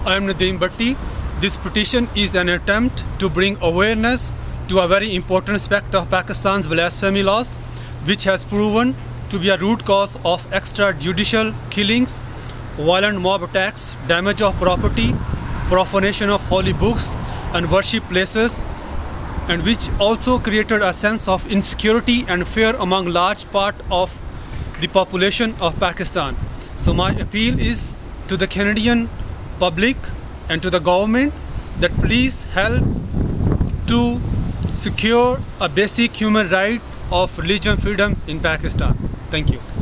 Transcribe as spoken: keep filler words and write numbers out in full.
I am Nadeem Bhatti. This petition is an attempt to bring awareness to a very important aspect of Pakistan's blasphemy laws, which has proven to be a root cause of extrajudicial killings, violent mob attacks, damage of property, profanation of holy books and worship places, and which also created a sense of insecurity and fear among large part of the population of Pakistan. So my appeal is to the Canadian public and to the government that please help to secure a basic human right of religion freedom in Pakistan. Thank you.